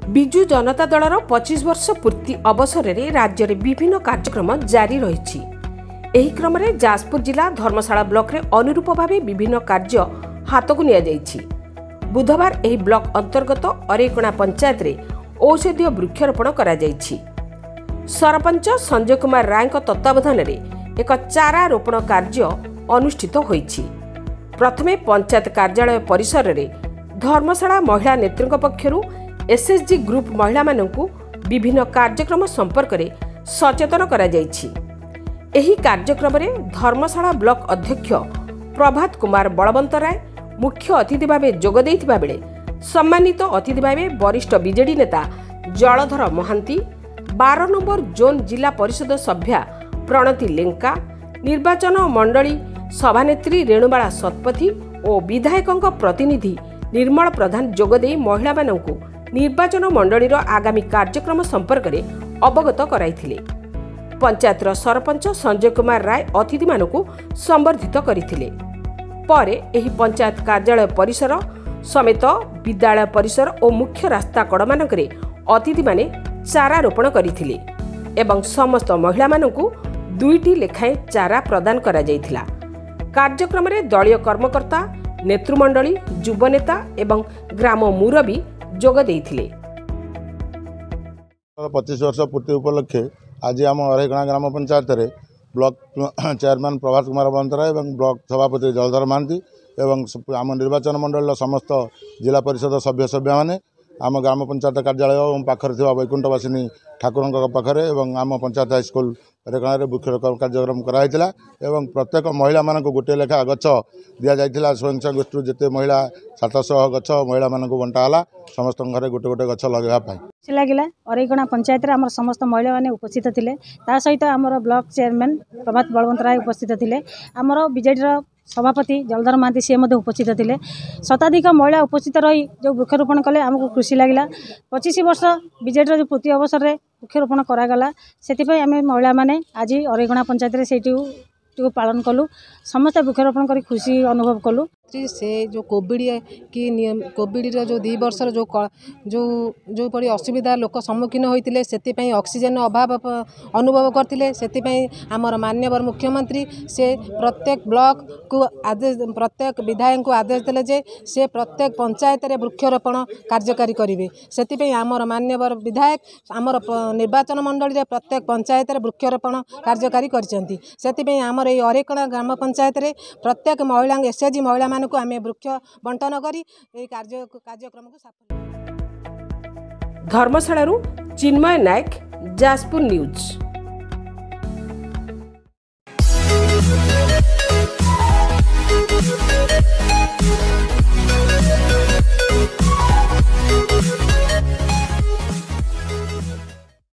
विजु जनता दलर 25 वर्ष पूर्ति अवसर में राज्य में विभिन्न कार्यक्रम जारी रही। एही क्रम में जाजपुर जिला धर्मशाला ब्लॉक रे अनुरूप भाव विभिन्न कार्य हाथ को नियाଯାଇଛି। बुधवार एही ब्लॉक अंतर्गत अरेकणा पंचायत रे औषधीय वृक्षारोपण करा जायछि। सरपंच संजय कुमार राय तत्वावधान में एक चारा रोपण कार्य अनुष्ठित होईछि। प्रथमे पंचायत कार्यालय परिसर में धर्मशाला महिला नेतृत्व पक्षरु एसएचजी ग्रुप महिला माननकु विभिन्न कार्यक्रम संपर्क में सचेतन करा जायछि। एही कार्यक्रम में धर्मशाला ब्लॉक अध्यक्ष प्रभात कुमार बलवंत राय मुख्य अतिथि भाव जोग देइथिबा बेले सम्मानित अतिथि भाव वरिष्ठ बीजेडी नेता जलधर महांती, 12 नंबर जोन जिला परिषद सभ्या प्रणति लेंका, निर्वाचन मंडली सभानेत्री रेणुबाला सतपथी और विधायकों प्रतिनिधि निर्मल प्रधान जोगदे महिला माननकु निर्वाचन मंडलीर आगामी कार्यक्रम संपर्क में अवगत कराइथिले। पंचायतर सरपंच संजय कुमार राय अतिथि मानकु संबर्धित करथिले। परे एही पंचायत कार्यालय परिसर समेत विद्यालय परिसर और मुख्य रास्ता कड़ मानकरे अतिथि माने चारा रोपण करथिले एवं समस्त महिला मानकु 2टी लेखाएं चारा प्रदान करा जायथिला। कार्यक्रम में दलीय कर्मकर्ता, नेतृमंडली, युवनेता एवं ग्राम मुरबी जोग देइथिले। 25 वर्ष पूर्ति उपलक्षे आज आम अरेकणा ग्राम पंचायत रे ब्लॉक चेयरमैन प्रभात कुमार बंतराय एवं ब्लॉक सभापति जलधर महांती एवं आम निर्वाचन मंडल समस्त जिला परिषद सभ्य मैंने आम ग्राम पंचायत कार्यालय और पाखर थिबा वैकुंठवासिनी ठाकुर पाखरे एवं आम पंचायत हाईस्कल अरेकणा वृक्षरोपण कार्यक्रम कराइला एवं प्रत्येक महिला मानक गोटे लेखा गछ दि जाइथिला। स्वयं गोष्ठी जिते महिला 700 गछ महिला मानक बंटाला समस्त घरे गोटे गोटे गछ लगेगा पाई लगिला। अरेकणा पंचायत रे हमर समस्त महिला माने उपस्थित थिले। ता सहित हमर ब्लॉक चेयरमैन प्रभात बलवंत राय उपस्थित थिले। हमर बीजेडी सभापति जलधर महांती सी उपस्थित थे। शताधिक महिला उपस्थित रही जो वृक्षरोपण कले आमको खुशी लगिला। 25 वर्ष बीजेडी जो पूर्ति अवसर में वृक्षरोपण करागला से आम महिला माने आज अरेकणा पंचायत रे सेठी पालन कलु। समस्त वृक्षरोपण कर खुशी अनुभव कलु। से जो कोविड जो 2 वर्ष जो जो जो पड़ी असुविधा लोक सम्मुखीन होते से ऑक्सीजन अभाव अनुभव करते से आमर माननीय मुख्यमंत्री से प्रत्येक ब्लॉक को आदेश प्रत्येक विधायक को आदेश देले जे से प्रत्येक पंचायत रे वृक्षरोपण कार्यकारी करेंगे। से आमर माननीय विधायक आमर निर्वाचन मंडल रे प्रत्येक पंचायत रे वृक्षरोपण कार्यकारी करछंती। से आमर ये अरेकणा ग्राम पंचायत रे प्रत्येक महिला एसएचजी महिला को आम वृक्ष बंटन करी कार्यक्रम को सफल। धर्मशाला चिन्मय नायक, जाजपुर न्यूज।